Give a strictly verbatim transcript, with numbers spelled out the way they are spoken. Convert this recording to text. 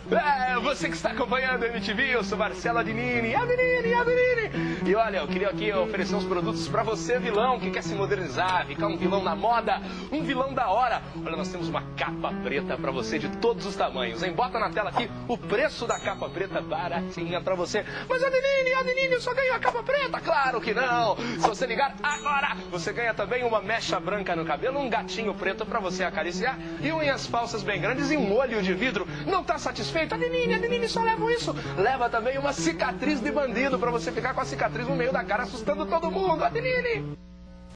É, você que está acompanhando a M T V, eu sou Marcelo Adnini, Adnini, Adnini. E olha, eu queria aqui oferecer uns produtos pra você, vilão, que quer se modernizar, ficar um vilão na moda, um vilão da hora. Olha, nós temos uma capa preta pra você de todos os tamanhos, hein? Bota na tela aqui o preço da capa preta baratinha pra você. Mas Adnini, Adnini, eu só ganho a capa preta? Claro que não! Se você ligar agora, você ganha também uma mecha branca no cabelo, um gatinho preto pra você acariciar e unhas falsas bem grandes e um olho de vidro. Não tá satisfeito? Adnini, Adnini, só leva isso. Leva também uma cicatriz de bandido pra você ficar com a cicatriz no meio da cara assustando todo mundo. Adnini!